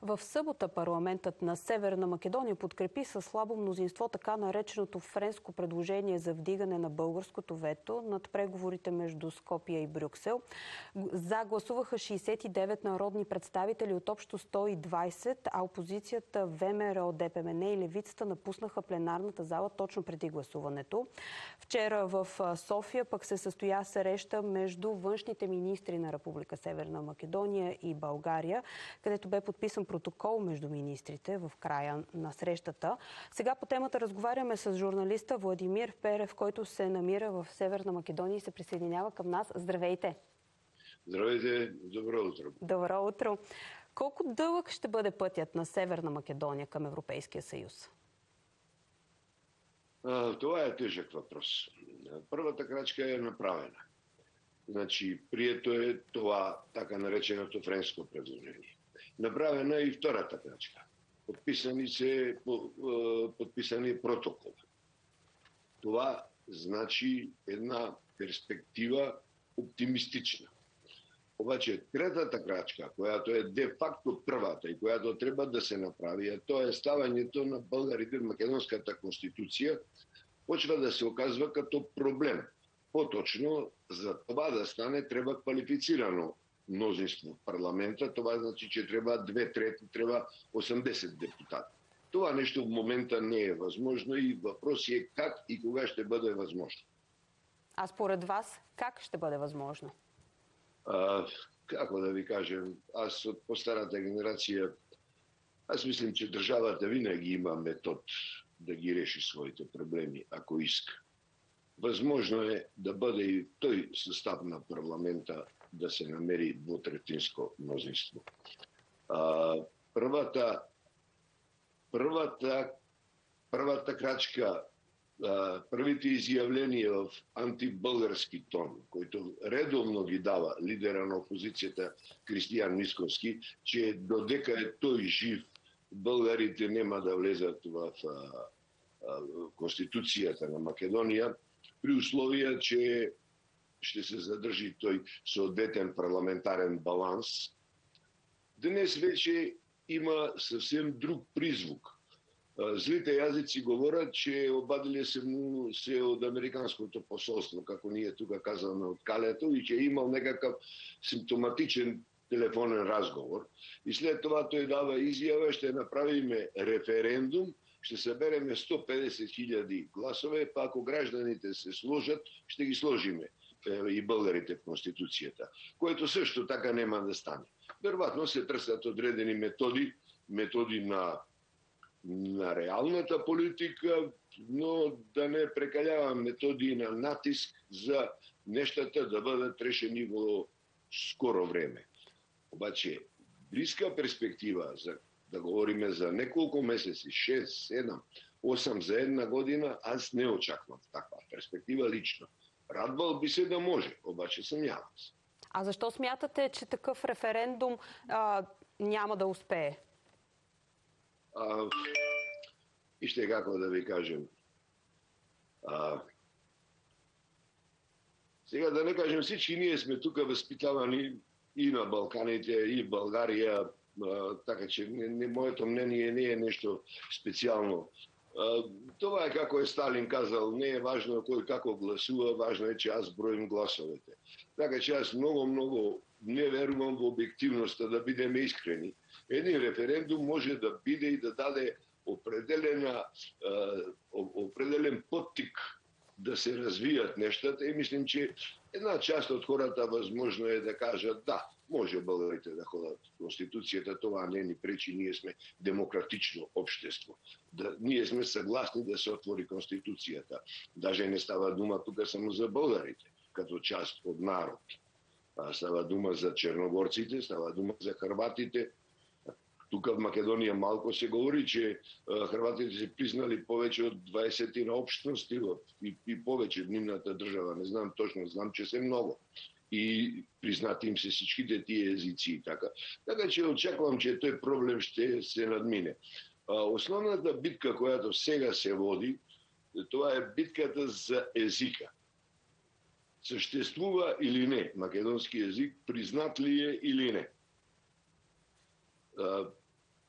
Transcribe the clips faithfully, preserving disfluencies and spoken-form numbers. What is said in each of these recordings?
В събота парламентът на Северна Македония подкрепи със слабо мнозинство така нареченото френско предложение за вдигане на българското вето над преговорите между Скопие и Брюксел. За гласуваха шейсет и девет народни представители от общо сто и двайсет, а опозицията ВМРО, ДПМН и Левицата напуснаха пленарната зала точно преди гласуването. Вчера в София пък се състоя среща между външните министри на Република Северна Македония и България, където бе подписан протокол между министрите в края на срещата. Сега по темата разговаряме с журналиста Владимир Перев, който се намира в Северна Македония и се присъединява към нас. Здравейте! Здравейте! Добро утро! Добро утро! Колко дълъг ще бъде пътят на Северна Македония към Европейския съюз? А, това е тежък въпрос. Първата крачка е направена. Значи, прието е това така нареченото френско предложение. Направена е и втората крачка. Подписани се подписани протокол. Това значи една перспектива оптимистична. Обаче третата крачка, която е де-факто първата и която трябва да се направи, а то е ставането на българите в Македонската конституция, почва да се оказва като проблем. По-точно, за това да стане, трябва квалифицирано мнозинство в парламента. Това значи, че трябва две трети, трябва осемдесет депутати. Това нещо в момента не е възможно и въпрос е как и кога ще бъде възможно. А според вас, как ще бъде възможно? А, какво да ви кажем, аз от по-старата генерация, аз мислим, че държавата винаги има метод да ги реши своите проблеми, ако иска. Възможно е да бъде и той състав на парламента да се намери двутретинско мнозинство. А, първата, първата, първата крачка, а, първите изявления в антибългарски тон, който редовно ги дава лидера на опозицията Кристиян Мисковски, че додека е той жив, българите няма да влезат в а, а, Конституцията на Македония, при условие, че ще се задържи той съответен парламентарен баланс. Днес вече има съвсем друг призвук. Злите язици говорят, че обадили се му се от американското посолство, како ние тук казваме от калето, и че е имал някакъв симптоматичен телефонен разговор. И след това той дава изява, ще направим референдум, ще събереме сто петдесет хиляди гласове, па ако гражданите се сложат, ще ги сложиме и българите в Конституцията, което също така няма да стане. Вероятно се търсят отредени методи, методи на, на реалната политика, но да не прекалявам методи на натиск за нещата да бъдат решени в скоро време. Обаче, близка перспектива, за да говорим за неколко месеци, шест, седем, осем за една година, аз не очаквам таква перспектива лично. Радвал би се да може, обаче съмнявам се. А защо смятате, че такъв референдум а, няма да успее? А, и ще какво да ви кажем. А, сега да не кажем, всички ние сме тук възпитавани и на Балканите, и в България, а, така че не, не, моето мнение не е нещо специално. А, това е како е Сталин казал, не е важно кой како гласува, важно е, че аз броим гласовете. Така че аз много-много не верувам в обективността, да бидем искрени. Един референдум може да биде и да даде определена, а, определен подтик да се развият нещата и мислим, че една част от хората възможно е да кажат да, може българите да ходят в Конституцията, това не ни пречи, ние сме демократично общество. Да, ние сме съгласни да се отвори Конституцията. Даже не става дума тук само за българите, като част от народ. А става дума за черногорците, става дума за хърватите. Тук в Македония малко се говори, че а, хърватите се признали повече от двайсет на общности в, и, и повече в нивната държава. Не знам точно, знам, че са много. И признати им се всичките тия езици и така. Така че очаквам, че този проблем ще се надмине. А, основната битка, която сега се води, това е битката за езика. Съществува или не македонски език, признат ли е или не.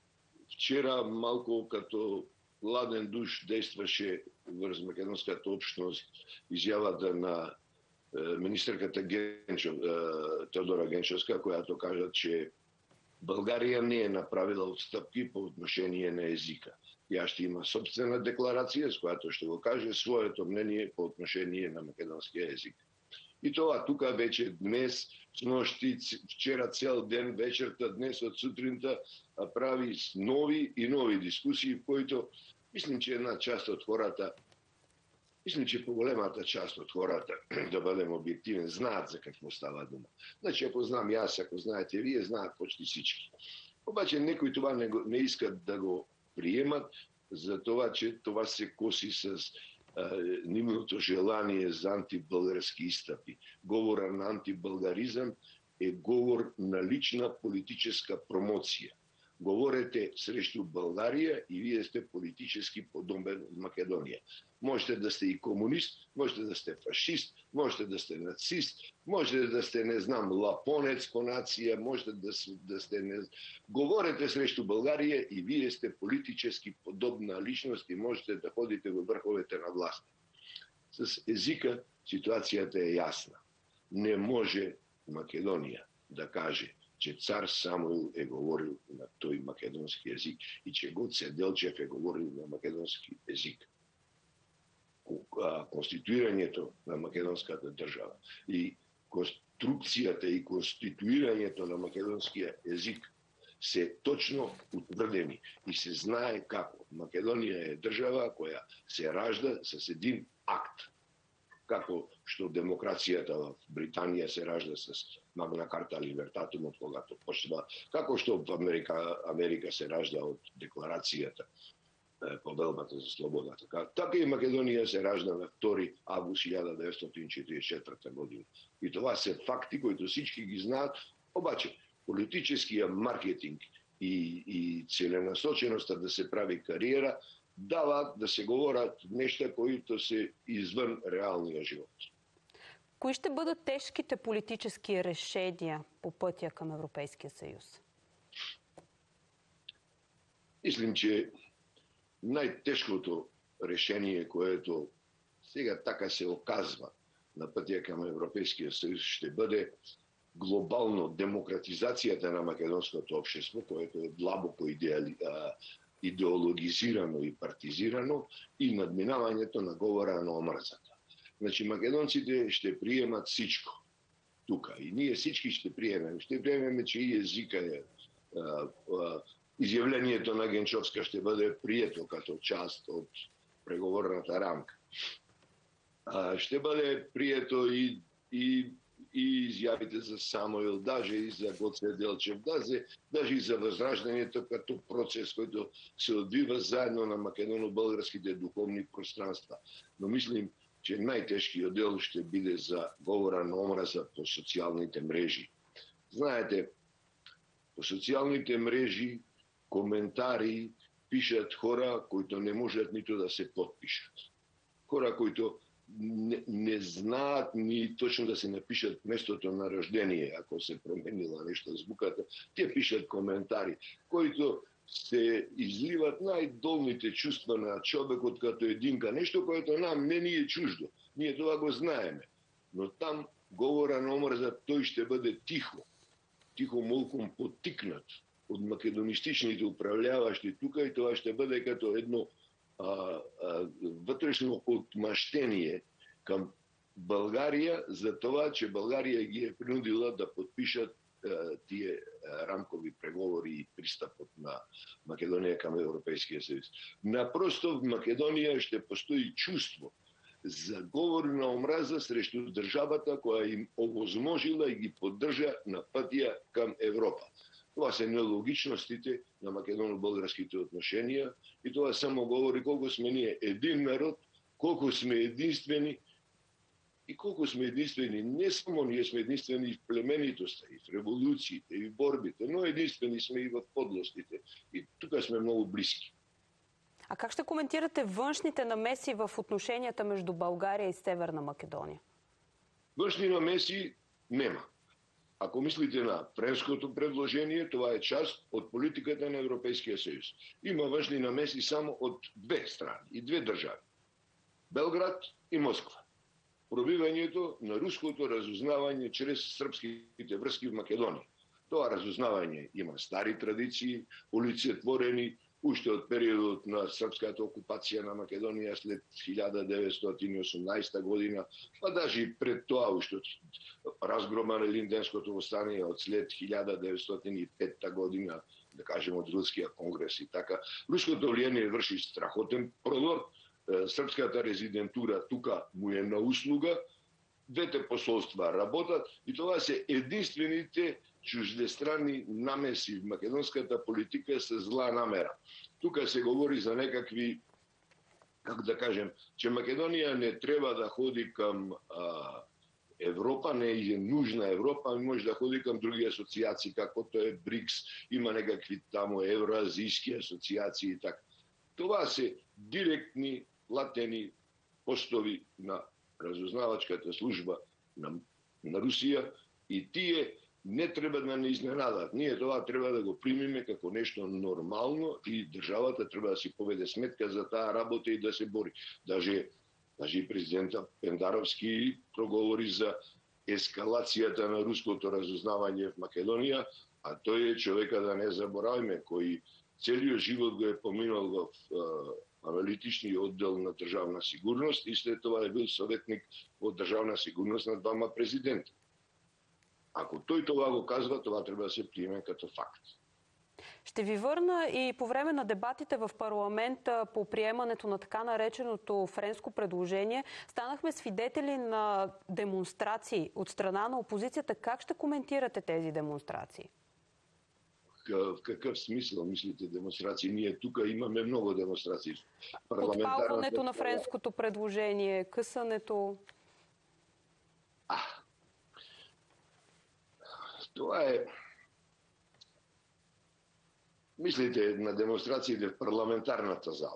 вчера малко като ладен душ действаше врз македонската общност изјавата на министърката Генчев, Теодора Генчевска, която кажа, че България не е направила отстъпки по отношение на езика. Тя ще има собствена декларация, с която ще го каже своето мнение по отношение на македонския език. И това тук вече днес, с нощи, вчера цял ден, вечерта, днес от сутринта прави нови и нови дискусии, в които мислим, че една част от хората, мислим, че по-големата част от хората, да бъдем обективен, знаят за какво става дума. Значи, ако знам и аз, ако знаете вие, знаят почти всички. Обаче някои това не, не искат да го приемат, за това, че това се коси с нивното желание за антибългарски изстъпи. Говора на антибългаризъм е говор на лична политическа промоция. Говорите срещу България и вие сте политически подобен в Македония. Можете да сте и комунист, можете да сте фашист, можете да сте нацист, можете да сте, не знам, лапонец по нация, можете да, да сте... Не... Говорите срещу България и вие сте политически подобна личност и можете да ходите във върховете на власт. С езика ситуацията е ясна. Не може Македония да каже, че цар Самуил е говорил на той македонски език и че Гоце Делчев е говорил на македонски език. Конституирането на македонската държава и конструкцията и конституирането на македонския език се точно утвърдени и се знае како. Македония е държава која се ражда с един акт. Како што демокрацијата в Британија се ражда с Магна Карта Либертатум, од когато почва, како што в Америка, Америка се ражда од декларацијата по Велбата за слобода. Така, така и Македонија се ражда на втори август хиляда деветстотин четиридесет и четврта година. И това се факти, които всички ги знаат, обаче политическия маркетинг и, и целенасочеността да се прави кариера дава да се говорят неща, които са извън реалния живот. Кои ще бъдат тежките политически решения по пътя към Европейския съюз? Мислим, че най-тежкото решение, което сега така се оказва на пътя към Европейския съюз, ще бъде глобално демократизацията на македонското общество, което е длабоко идеали... идеологизирано и партизирано и надминаването на говора на омразата. Значи македонците ще приемат всичко тук. И ние всички ще приемем. Ще приемем, че и езика е... А, а, изявлението на Генчовска ще бъде прието като част от преговорната рамка. А, ще бъде прието и, и, и изявите за Самуил, даже и за Гоце Делчев, даже, даже и за възраждането като процес, който се отвива заедно на македоно-българските духовни пространства. Но мислим, че най-тежкият дел ще биде за говора на омраза по социалните мрежи. Знаете, по социалните мрежи коментари пишат хора, които не можат нито да се подпишат. Хора, които не, не знаят ни точно да се напишат местото на рождение, ако се променила нещо с буката. Те пишат коментари, които се изливат най-долните чувства на човекот като единка. Нещо, което нам не ни е чуждо. Ние това го знаеме. Но там говора на омраза, той ще бъде тихо. Тихо молком потикнат от македонистичните управляващи тук и това ще бъде като едно а, а, вътрешно отмъщение към България за това, че България ги е принудила да подпишат а, тия а, рамкови преговори и пристъпът на Македония към Европейския съюз. Напросто в Македония ще постои чувство за говор на омраза срещу държавата, която им овъзможила и ги поддържа на пътя към Европа. Това са нелогичностите на македоно-българските отношения и това само говори колко сме ние един народ, колко сме единствени и колко сме единствени. Не само ние сме единствени в племенитостта, и в революциите, и в борбите, но единствени сме и в подлостите. И тук сме много близки. А как ще коментирате външните намеси в отношенията между България и Северна Македония? Външни намеси нема. ако мислите на френското предложение, това е част от политиката на Европейския съюз. Има външни намеси само от две страни и две държави. Белград и Москва. Пробиването на руското разузнаване чрез сръбските връзки в Македония. Това разузнаване има стари традиции, олицетворени още от периодот на српската окупација на Македонија след хиляда деветстотини и осумнаесета година, па даже и пред тоа, уште од разгрома на Илинденското востание од след хиляда деветстотини и петта година, да кажем од Рускиот конгрес и така. Руското влијание врши страхотен продор, српската резидентура тука му е на услуга, двете посолства работат и това се единствените чуждестранни намеси в македонската политика с зла намера. Тука се говори за некакви, как да кажем, че Македонија не треба да ходи към а, Европа, не е нужна Европа, може да ходи към други асоциации, каквото е БРИКС, има некакви тамо евроазijски асоциации и така. Това се директни платени постови на разузнавачката служба на, на Русија и тие не треба да не изненадат. Ние това треба да го примиме како нешто нормално и државата треба да си поведе сметка за таа работа и да се бори. Даже, даже и президентът Пендаровски проговори за ескалацијата на руското разузнавање в Македонија, а тој е човека, да не забораваме, кој целиот живот го е поминал в аналитични оддел на државна сигурност и след това е бил советник од државна сигурност на двама президента. Ако той това го казва, това трябва да се приеме като факт. Ще ви върна и по време на дебатите в парламента по приемането на така нареченото френско предложение. Станахме свидетели на демонстрации от страна на опозицията. Как ще коментирате тези демонстрации? В какъв смисъл мислите демонстрации? Ние тук имаме много демонстрации. Отпалването на френското предложение, късането... А, това е... Мислите на демонстрациите в парламентарната зала?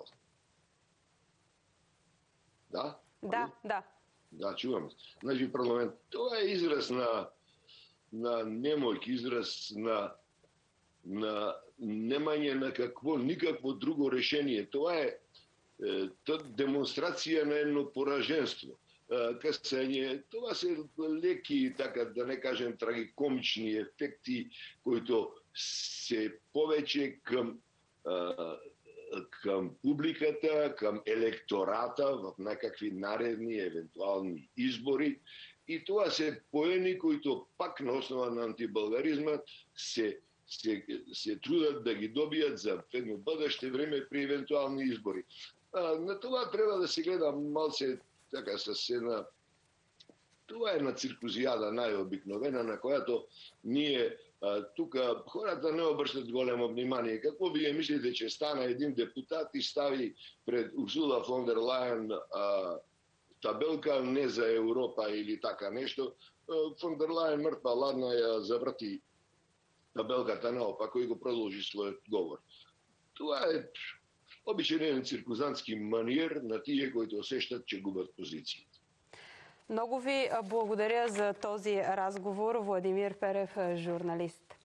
Да? Да, да. Да, чувам. Значи парламент... Това е израз на, на немојки, израз на, на немање на какво, никакво друго решение. Това е, е демонстрация на едно пораженство. Касање, това се леки, така да не кажем трагикомични ефекти, които се повече към, към публиката, към електората в някакви наредни, евентуални избори. И това се поени, които пак на основа на антибългаризма се, се, се трудат да ги добият за едно бъдеще време при евентуални избори. А, на това трябва да се гледа малце така със една... Това е една циркузиада най-обикновена, на която ние тук хората не обръщат големо внимание. Какво вие мислите, че стана един депутат и стави пред Урсула фон дер Лайен а, табелка не за Европа или така нещо? Фон дер Лайен мъртва ладна я заврати табелката наопако и го продължи своят говор. Това е обичайен циркузантски маниер на тие, които усещат, че губят позициите. Много ви благодаря за този разговор. Владимир Перев, журналист.